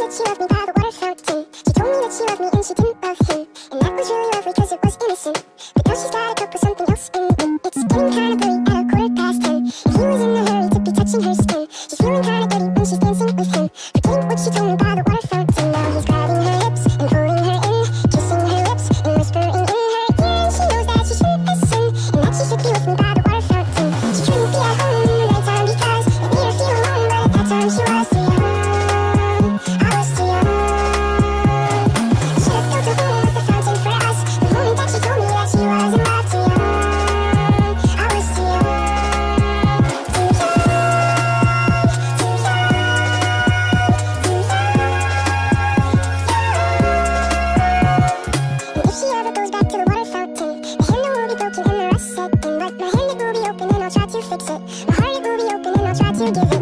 that she loved me by the water fountain. She told me that she loved me and she didn't love him, and that was really lovely cause it was innocent. But now she's got a cup with something else in it. It's getting kinda blurry at 10:15. If he was in a hurry to be touching her skin, she's feeling kinda dirty when she's dancing with him, forgetting what she told me by the water fountain. Now he's grabbing her hips and pulling her in, kissing her lips and whispering in her ear, and she knows that she shouldn't listen, and that she should be with me by the water fountain. She couldn't be at home in the nighttime because it made her feel alone, but at that time she was too young. I was too young. I should have built a home with a fountain for us the moment that she told me that she was in love. Too young. I was too young. Too young. Too young. Too young. And if she ever goes back to the water fountain, the handle will be broken and the rust set in, but my hand it will be open and I'll try to fix it. My heart it will be open and I'll try to give it.